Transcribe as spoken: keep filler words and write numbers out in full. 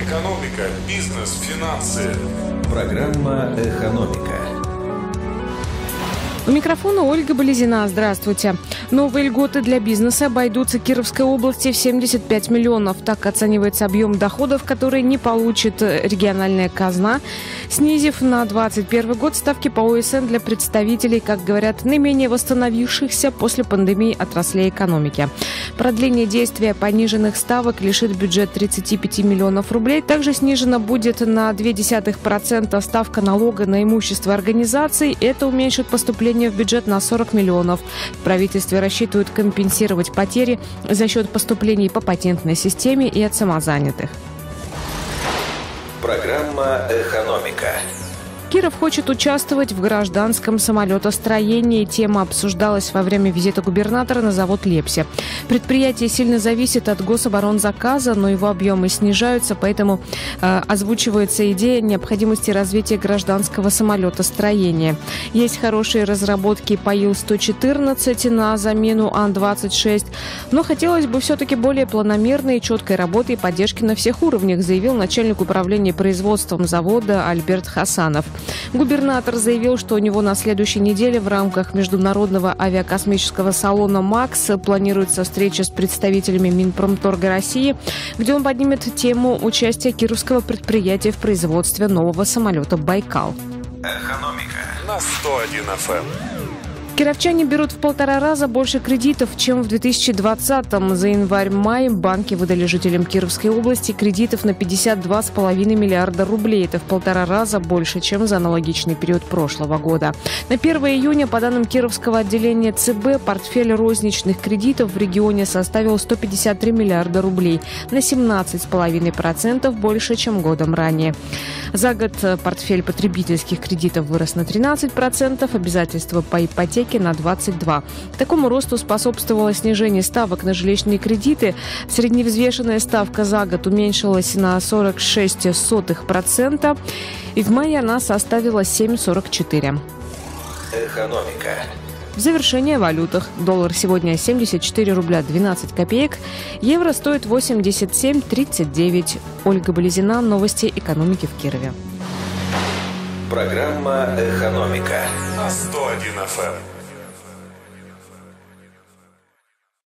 Экономика, бизнес, финансы. Программа «Экономика». У микрофона Ольга Болезина. Здравствуйте. Новые льготы для бизнеса обойдутся Кировской области в семьдесят пять миллионов. Так оценивается объем доходов, которые не получит региональная казна, снизив на двадцать первый год ставки по О С Н для представителей, как говорят, наименее восстановившихся после пандемии отраслей экономики. Продление действия пониженных ставок лишит бюджет тридцати пяти миллионов рублей. Также снижена будет на ноль целых две десятых процента ставка налога на имущество организаций. Это уменьшит поступление в бюджет на сорок миллионов. В правительстве рассчитывают компенсировать потери за счет поступлений по патентной системе и от самозанятых. Программа «Экономика». Киров хочет участвовать в гражданском самолетостроении. Тема обсуждалась во время визита губернатора на завод «Лепси». Предприятие сильно зависит от гособоронзаказа, но его объемы снижаются, поэтому э, озвучивается идея необходимости развития гражданского самолетостроения. Есть хорошие разработки по Ил сто четырнадцать на замену Ан двадцать шесть, но хотелось бы все-таки более планомерной и четкой работы и поддержки на всех уровнях, заявил начальник управления производством завода Альберт Хасанов. Губернатор заявил, что у него на следующей неделе в рамках Международного авиакосмического салона МАКС планируется встреча с представителями Минпромторга России, где он поднимет тему участия кировского предприятия в производстве нового самолета «Байкал». Экономика На сто один эф эм. Кировчане берут в полтора раза больше кредитов, чем в две тысячи двадцатом. За январь-май банки выдали жителям Кировской области кредитов на пятьдесят два с половиной миллиарда рублей. Это в полтора раза больше, чем за аналогичный период прошлого года. На первое июня, по данным Кировского отделения Ц Б, портфель розничных кредитов в регионе составил сто пятьдесят три миллиарда рублей, на семнадцать с половиной процентов больше, чем годом ранее. За год портфель потребительских кредитов вырос на тринадцать процентов, обязательства по ипотеке на двадцать два процента. Такому росту способствовало снижение ставок на жилищные кредиты. Средневзвешенная ставка за год уменьшилась на сорок шесть сотых процента, и в мае она составила семь целых сорок четыре сотых процента. «Экономика». В завершение о валютах. Доллар сегодня семьдесят четыре рубля двенадцать копеек. Евро стоит восемьдесят семь тридцать девять. Ольга Болезина. Новости экономики в Кирове. Программа «Экономика». На сто один эф эм.